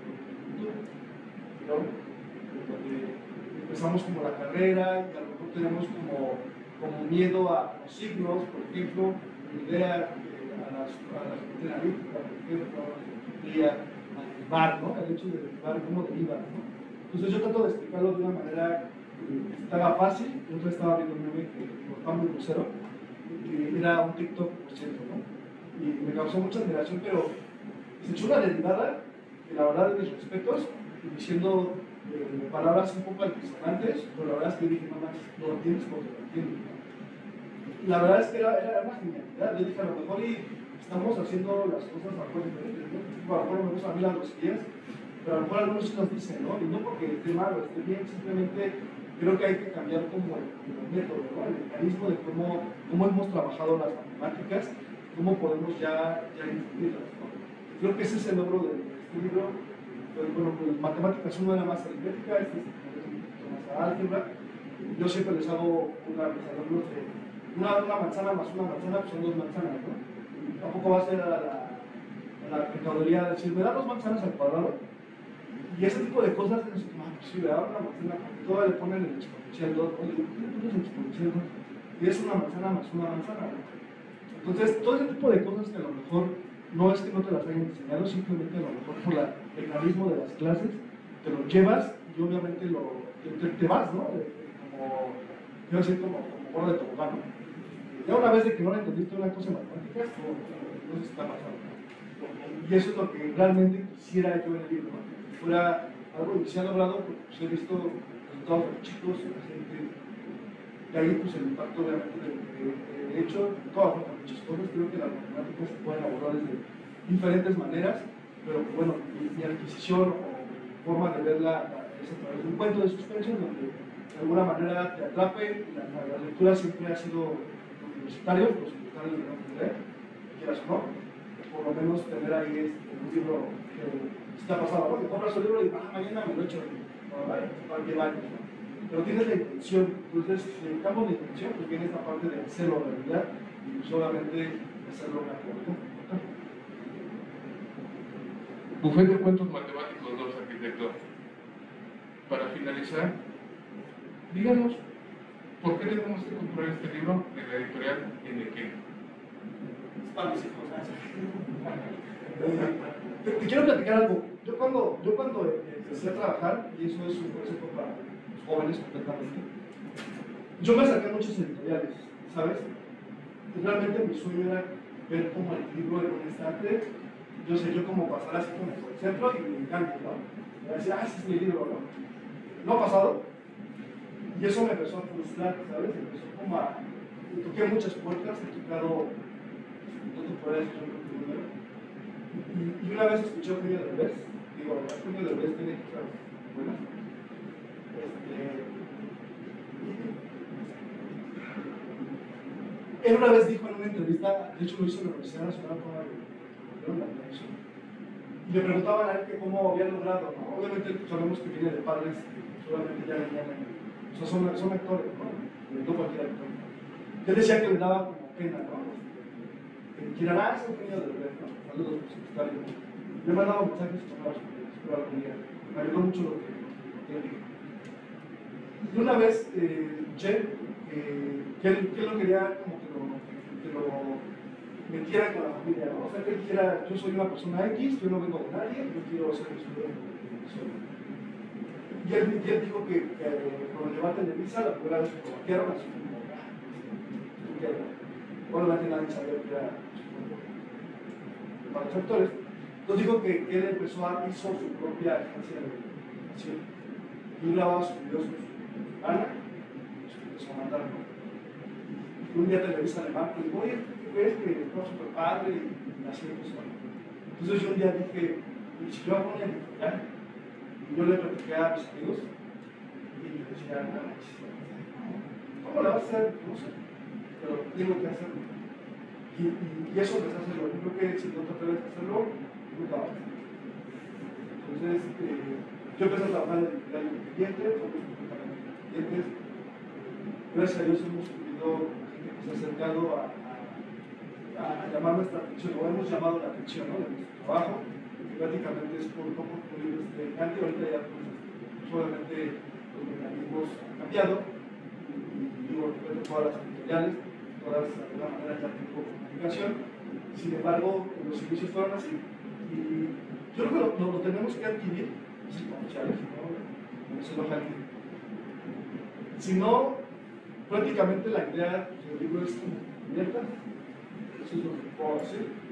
¿no? donde empezamos como la carrera y a lo mejor tenemos como, como miedo a los signos, por ejemplo, la idea eh, a las a la analítica, por ejemplo, a la derivar, ¿no? El hecho de derivar, cómo deriva, ¿no? Entonces yo trato de explicarlo de una manera que estaba fácil. Yo otra estaba viendo un meme que está muy grosero, que era un TikTok, por cierto, ¿no? Y me causó mucha admiración, pero se echó una derivada, que la verdad, mis respetos, diciendo eh, palabras un poco altisonantes, pero la verdad es que dije, no más, lo entiendes porque lo entiendes. Y la verdad es que era, era una genialidad. Yo dije, a lo mejor y estamos haciendo las cosas a lo mejor diferentes, ¿no? A lo mejor me gustan a mí las groserías, pero a lo mejor algunos sí nos dicen, ¿no? Y no porque esté mal o esté bien, simplemente creo que hay que cambiar como el, el método, ¿no? El mecanismo de cómo, cómo hemos trabajado las matemáticas, cómo podemos ya, ya incluirlas, ¿no? Creo que ese es el logro de este libro. Pues, bueno, pues matemáticas uno era más aritmética, este es un poquito más álgebra. Yo siempre les hago una, mis alumnos de una, una manzana más una manzana, pues son dos manzanas, ¿no? Tampoco va a ser a la, a la precaudería de decir, me da dos manzanas al cuadrado. Y ese tipo de cosas, es como, ah, pues sí, le da una manzana, porque todavía le ponen el exponencial dos. Oye, ¿por qué le pones el exponencial dos? Y es una manzana más una manzana, ¿no? Entonces, todo ese tipo de cosas que a lo mejor no es que no te las hayan enseñado, simplemente a lo mejor por el mecanismo de las clases, te lo llevas y obviamente lo, te, te vas, ¿no? Como, quiero decir, como, como gordo de tobogán, ¿no? Ya una vez de que no le entendiste una cosa en matemáticas, no, no se está pasando. Y eso es lo que realmente quisiera yo en el libro, ¿no? Que fuera algo que se ha logrado, porque pues, he visto resultados de los chicos, de la gente, de ahí pues el impacto obviamente de, de, de hecho, todas las muchas cosas, creo que las matemáticas se pueden abordar de diferentes maneras, pero bueno, mi, mi adquisición o forma de verla es a través de un cuento de suspenso, donde de alguna manera te atrape, la, la, la lectura siempre ha sido universitario, los universitarios de la universidad, quieras o no, por lo menos tener ahí este, un libro que se te ha pasado, ¿no? Que compras el libro y ah, mañana me lo echo para cualquier año, ¿no? Pero tienes la intención, entonces si dedicamos la intención, pues viene esta parte de hacerlo realidad y solamente hacerlo una realidad. Bufete de cuentos matemáticos dos, arquitecto. Para finalizar, díganos, ¿por qué tenemos que comprar este libro de la editorial Enequén? Es para mis hijos. te, te quiero platicar algo. Yo cuando, yo cuando empecé a trabajar, y eso es un consejo para los jóvenes completamente, yo me acerqué a muchos editoriales, ¿sabes? Y realmente mi sueño era ver como el libro en un estante. Yo sé, yo como pasar así como por el centro y me encanta, ¿no? Y decir, ah, ese es mi libro, ¿no? No ha pasado. Y eso me empezó a frustrar, ¿sabes? Empezó como a... Toqué muchas puertas, he tocado... No te podría decir yo primero. Y, y una vez escuché a Eugenio Derbez, digo, Eugenio Derbez tiene cosas buenas. Este... Él una vez dijo en una entrevista, de hecho lo hizo en la Universidad Nacional como y le preguntaban a él que cómo había logrado, ¿no? Obviamente sabemos que viene de padres que solamente ya venían, o sea, son, son actores, ¿no? No cualquier actor. Él decía que le daba como pena, ¿no? Que quieran, ah, es un genio de verdad, ¿no? Saludos por secretario. Le he mandado mensajes y tomaba sus videos, pero algún día. Me ayudó mucho lo que, lo que él dijo. Y una vez, eh, Jen, eh, que, él, que él lo quería como que lo, que lo metiera con la familia, ¿no? O sea, que él dijera, yo soy una persona X, yo no vengo de nadie, yo quiero ser estudiante de soy. Y él, y él dijo que, que cuando llegó a Televisa, la primera vez que lo vaquearon, así como, ah, obviamente nadie sabía que era para los actores. Entonces dijo que, que él empezó a, hizo su propia agencia de comunicación. Y él grababa sus videos con su hermana, y se empezó a mandar, ¿no? Y un día Televisa le marcó y dijo, oye, ves que está súper padre y así empezó. Entonces yo un día dije, si yo hago una editorial, y yo le platiqué a mis amigos y me decían, ¿cómo la vas a hacer? No sé, pero tengo que hacerlo. Y, y, y eso empezó a hacerlo. Yo creo que si no te atreves a hacerlo, nunca vas a hacerlo. Entonces, eh, yo empecé a trabajar en editorial independiente, somos completamente independientes. Gracias a Dios hemos tenido gente que se ha acercado a a llamar nuestra atención, o hemos llamado la atención, ¿no? De nuestro trabajo, que prácticamente es por poco por este cambio. Ahorita ya pues, solamente los mecanismos han cambiado, y digo, de todas las editoriales, todas de alguna manera ya tengo comunicación. Sin embargo, los inicios fueron así, y yo creo que lo, lo, lo tenemos que adquirir, es comerciales, ¿no? Como se lo adquirir. Si no, prácticamente la idea del libro es como abierta. Eso es lo que puedo hacer.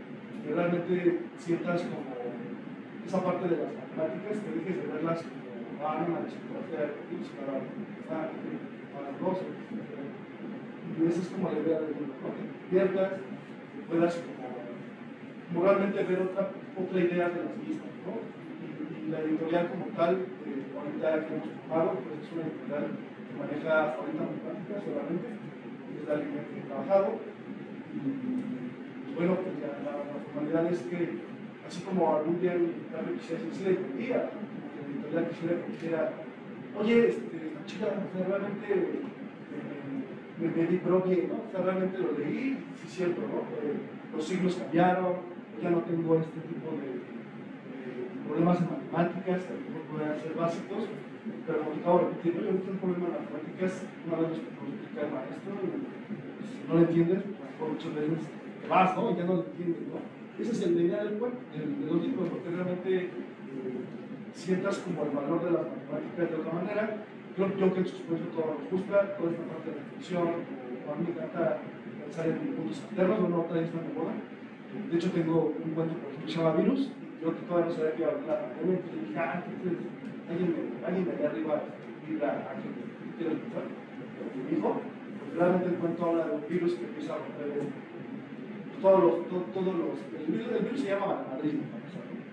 que realmente sientas como esa parte de las matemáticas, que dejes de verlas como, ah, no, la disciplina para las dos. Y esa es como la idea del libro, ¿no? Que te diviertas, que puedas como, como realmente ver otra, otra idea de las mismas, ¿no? Y, y la editorial como tal, eh, ahorita que hemos tomado, pues es una editorial que maneja ahorita matemáticas solamente, es la línea que he trabajado. Y, y bueno, pues ya, la, la formalidad es que, así como algún día el editorial quisiera decir, le pedía, el editorial quisiera que dijera, oye, este, chica, o sea, realmente me pedí propio, ¿no? O sea, realmente lo leí, sí es cierto, ¿no? Eh, los signos cambiaron, ya no tengo este tipo de, de problemas en matemáticas, que a lo mejor pueden ser básicos, pero como te acabo de repetir, yo no tengo un problema en matemáticas, una vez lo explica el maestro, y pues, si no lo entiendes, por muchas veces te vas, ¿no? Y ya no lo entiendes, ¿no? Esa es la idea del cuento, de, de los libros, porque realmente eh, sientas como el valor de las matemáticas de otra manera. Creo, yo que en sus proyectos todo nos gusta, toda esta parte de la reflexión, a mí me encanta pensar en puntos alternos, no otra vez de moda. De hecho, tengo un cuento, por ejemplo, que se llama Virus, y yo que todavía no sabía que iba a hablar la pandemia, entonces dije, ah, entonces alguien me, alguien de allá arriba diga a quien quiero escuchar, me dijo, porque realmente el cuento habla de un virus que empieza a romper todos los, to, todos los, el virus, el virus se llama malabarismo, para empezar, ¿no?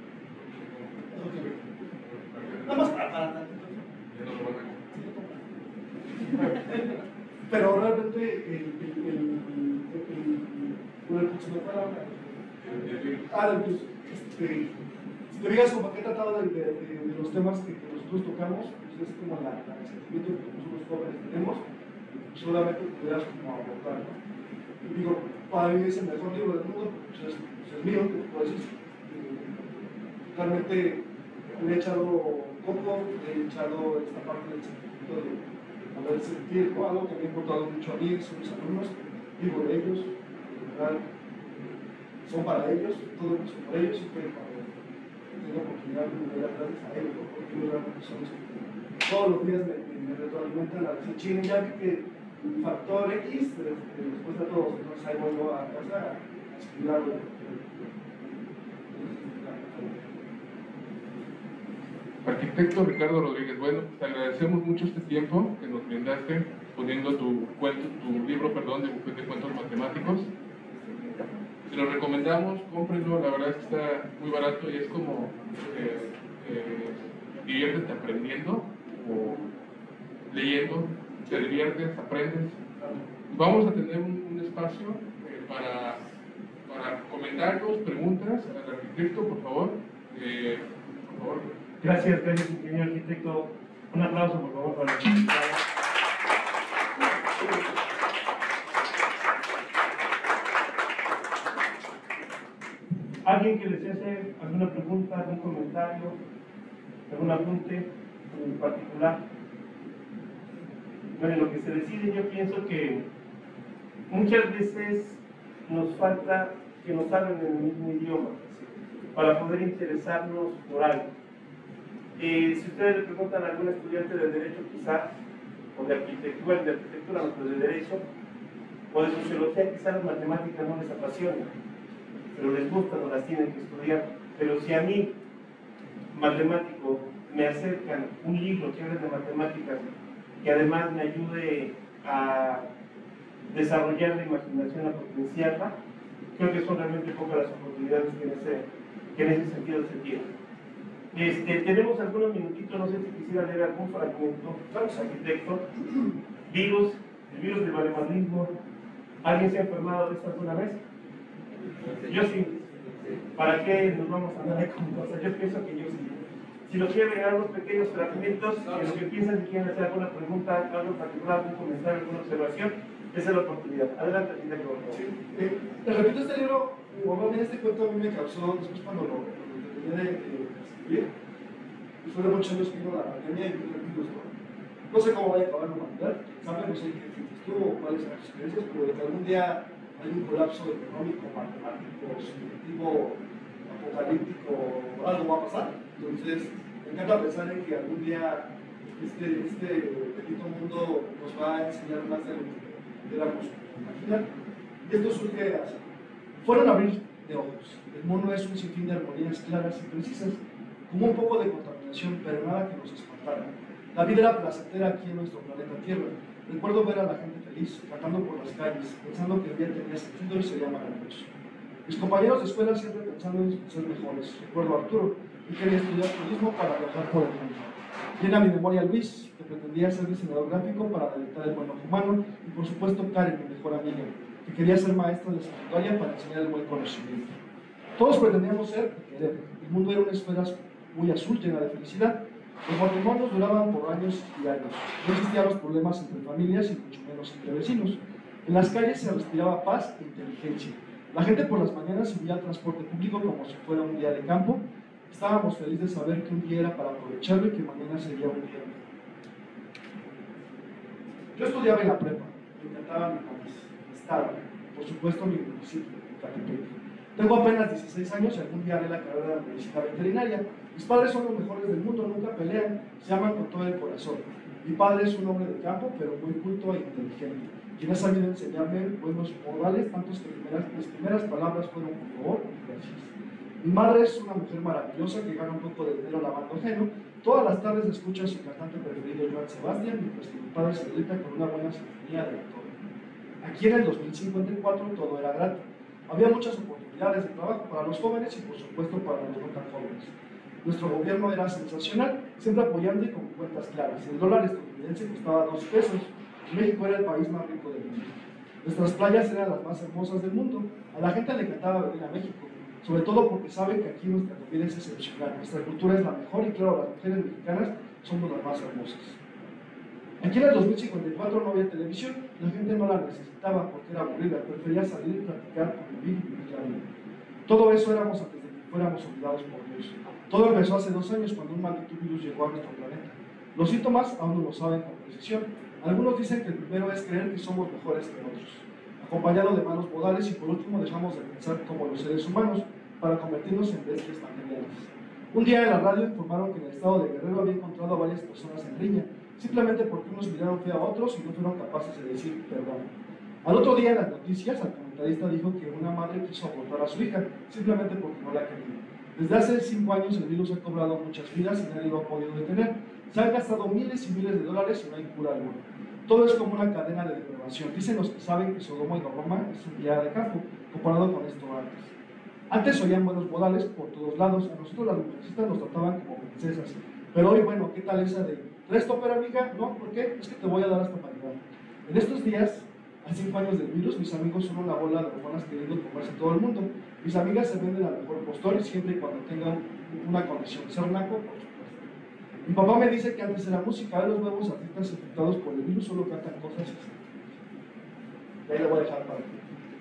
Nada más para, para, para. Pero realmente el, el, el, el, el, el se me fue la onda. Ah, el virus. Este, si te digas como que he tratado de, de, de, de los temas que, que nosotros tocamos, pues es como la, la, el sentimiento que nosotros jóvenes tenemos, solamente pudieras como aportar, ¿no? Y digo, para mí es el mejor libro del mundo, pues es, pues es mío, que puedo decir. Realmente le he echado coco, le he echado esta parte del sentimiento de poder sentir, ¿no? Algo que me ha importado mucho a mí, son mis alumnos, vivo de ellos, en verdad, son para ellos, todo es por ellos, y que tengo la oportunidad de ver gracias a ellos, ¿no? Porque ellos realmente son los que todos los días me, me, me retroalimentan a decir, chile, ya vi que el factor X, después de todos, entonces ahí vuelvo a casa a escribir algo. Arquitecto Ricardo Rodríguez, bueno, te agradecemos mucho este tiempo que nos brindaste poniendo tu cuento, tu libro, perdón, de bufete de cuentos matemáticos. Te lo recomendamos, cómprenlo, la verdad es que está muy barato y es como eh, eh, diviértete aprendiendo o leyendo, te diviertes, aprendes. Vamos a tener un, un espacio eh, para, para comentarios, preguntas al arquitecto, por favor. Eh, por favor. Gracias, gracias, ingeniero arquitecto. Un aplauso, por favor, para el arquitecto. ¿Alguien que desee hacer alguna pregunta, algún comentario, algún apunte en particular? Bueno, lo que se decide, yo pienso que muchas veces nos falta que nos hablen en el mismo idioma para poder interesarnos por algo. Eh, si ustedes le preguntan a algún estudiante de Derecho, quizás, o de arquitectura, de arquitectura, no, de Derecho, o de Sociología, quizás las matemáticas no les apasionan, pero les gustan o las tienen que estudiar. Pero si a mí, matemático, me acercan un libro que hable de matemáticas, que además me ayude a desarrollar la imaginación, a potenciarla, creo que son realmente pocas las oportunidades que en ese, que en ese sentido se tienen. Este, tenemos algunos minutitos, no sé si quisiera leer algún fragmento. Vamos, arquitecto. Virus, el virus del valemadrismo. ¿Alguien se ha enfermado de esto alguna vez? Yo sí. ¿Para qué nos vamos a andar con cosas? Yo pienso que yo sí. Si nos quieren regalar unos pequeños fragmentos, en lo que piensan, si quieren hacer alguna pregunta, algo en particular, algún comentario, alguna observación, esa es la oportunidad. Adelante, arquitecto. Sí. Eh, te repito, este libro, o más bien este cuento a mí me causó, después cuando lo, lo terminé de escribir, y fueron muchos años que vino la pandemia y yo repito esto. No sé cómo vaya a acabar la humanidad, saben, no sé qué estuvo, cuáles eran sus experiencias, pero de que algún día hay un colapso económico, matemático, subjetivo, apocalíptico, algo va a pasar. Entonces, me encanta pensar en que algún día este, este pequeño mundo nos va a enseñar más de lo que éramos imaginar. Y esto surge así. Fueron a abrir de ojos. El mundo es un sinfín de armonías claras y precisas, como un poco de contaminación, pero nada que nos espantara. La vida era placentera aquí en nuestro planeta Tierra. Recuerdo ver a la gente feliz, cantando por las calles, pensando que el día tenía sentido y sería maravilloso. Mis compañeros de escuela siempre pensando en ser mejores. Recuerdo a Arturo, que quería estudiar turismo para viajar por el mundo. Viene a mi memoria Luis, que pretendía ser diseñador gráfico para deleitar el buen ojo humano, y por supuesto Karen, mi mejor amiga, que quería ser maestra de secundaria para enseñar el buen conocimiento. Todos pretendíamos ser y querer. El mundo era una esfera muy azul, llena de felicidad. Los matrimonios duraban por años y años. No existían los problemas entre familias y mucho menos entre vecinos. En las calles se respiraba paz e inteligencia. La gente por las mañanas subía al transporte público como si fuera un día de campo. Estábamos felices de saber que un día era para aprovecharlo y que mañana sería un día mejor. Yo estudiaba en la prepa, me encantaba mi país, mi estado, por supuesto mi municipio, Catepec. Tengo apenas dieciséis años y algún día haré la carrera de medicina veterinaria. Mis padres son los mejores del mundo, nunca pelean, se aman con todo el corazón. Mi padre es un hombre de campo, pero muy culto e inteligente, quien ha sabido enseñarme buenos modales, tantos que primeras, mis primeras palabras fueron por favor y gracias. Mi madre es una mujer maravillosa que gana un poco de dinero lavando ajeno. Todas las tardes escucha a su cantante preferido, Joan Sebastián, mientras que mi padre se deleita con una buena sinfonía de todo. Aquí en el dos mil cincuenta y cuatro todo era gratis. Había muchas oportunidades de trabajo para los jóvenes y por supuesto para los no tan jóvenes. Nuestro gobierno era sensacional, siempre apoyando y con cuentas claras. El dólar estadounidense costaba dos pesos. México era el país más rico del mundo. Nuestras playas eran las más hermosas del mundo. A la gente le encantaba venir a México, sobre todo porque saben que aquí nuestra comida es excepcional. Nuestra cultura es la mejor y claro, las mujeres mexicanas somos las más hermosas. Aquí en el dos mil cincuenta y cuatro no había televisión, la gente no la necesitaba porque era aburrida, prefería salir y platicar, convivir y vivir la vida. Todo eso éramos antes de que fuéramos olvidados por Dios. Todo empezó hace dos años cuando un maldito virus llegó a nuestro planeta. Los síntomas aún no lo saben con precisión. Algunos dicen que el primero es creer que somos mejores que otros, acompañado de malos modales, y por último dejamos de pensar como los seres humanos para convertirnos en bestias materiales. Un día en la radio informaron que en el estado de Guerrero había encontrado a varias personas en riña, simplemente porque unos miraron feo a otros y no fueron capaces de decir perdón. Al otro día en las noticias, el comentarista dijo que una madre quiso abortar a su hija, simplemente porque no la quería. Desde hace cinco años el virus ha cobrado muchas vidas y nadie lo ha podido detener. Se han gastado miles y miles de dólares y no hay cura alguna. Todo es como una cadena de depravación. Dicen los que saben que Sodoma y Gomorra es un día de campo, comparado con esto antes. Antes oían buenos modales por todos lados. A nosotros las mujercitas nos trataban como princesas. Pero hoy, bueno, ¿qué tal esa de ¿traes topper, amiga? No, ¿por qué? Es que te voy a dar hasta Navidad. En estos días, a cinco años del virus, mis amigos son una bola de hormonas queriendo comerse todo el mundo. Mis amigas se venden al mejor postor y siempre y cuando tengan una condición. Ser naco, por supuesto. Mi papá me dice que antes era música, de los nuevos artistas infectados por el virus solo cantan cosas así. Y ahí lo voy a dejar para ti.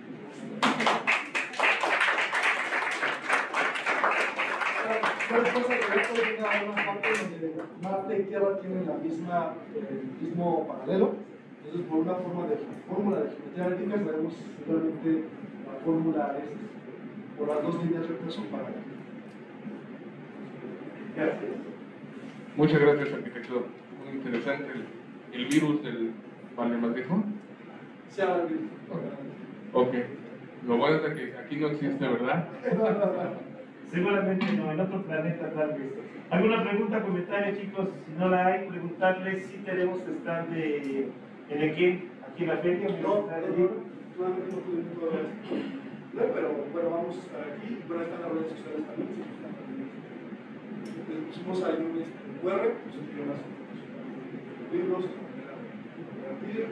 Después de esto llega una parte donde Marte y Tierra tienen la misma, el mismo paralelo. Entonces, por una forma de fórmula de geometría aritmética, sabemos si realmente la fórmula es, por las dos líneas rectas son paralelas. Gracias. Muchas gracias, arquitecto. Muy interesante el, el virus del valematismo. Se llama el virus. Ok. Lo bueno es que aquí no existe, ¿verdad? Seguramente no, en otro planeta tal vez. ¿Alguna pregunta, comentario, chicos? Si no la hay, preguntarles si tenemos stand de en el que aquí en la feria. No, no, solamente no pudimos todavía. No, pero bueno, vamos a estar aquí. Bueno, están las redes sociales también. Si están también. Les pusimos ahí un Q R, pues aquí lo más. Libros, compartir.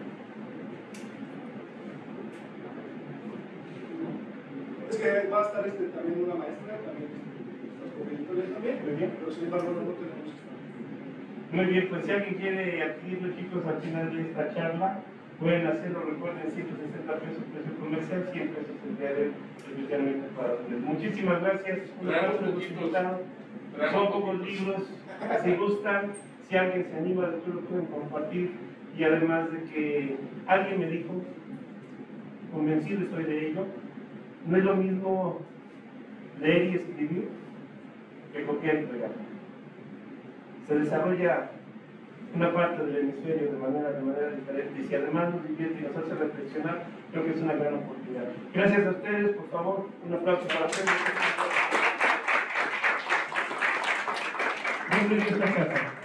Es que va a estar este, también una maestra, también las comunitarias también. Muy bien. Pero sin embargo, no tenemos stand. Muy bien, pues si alguien quiere adquirirlo, chicos, al final de esta charla, pueden hacerlo, recuerden, ciento sesenta pesos precio comercial, cien pesos el día de hoy, especialmente para ustedes. Muchísimas gracias. Un abrazo a los invitados. Son pocos libros, si gustan, si alguien se anima, después lo pueden compartir. Y además de que alguien me dijo, convencido estoy de ello, no es lo mismo leer y escribir que copiar y pegar. Se desarrolla una parte del hemisferio de manera, de manera diferente, y si además nos divierte y nos hace reflexionar, creo que es una gran oportunidad. oportunidad. Gracias a ustedes, por favor, un aplauso para ustedes. Muy bien esta casa.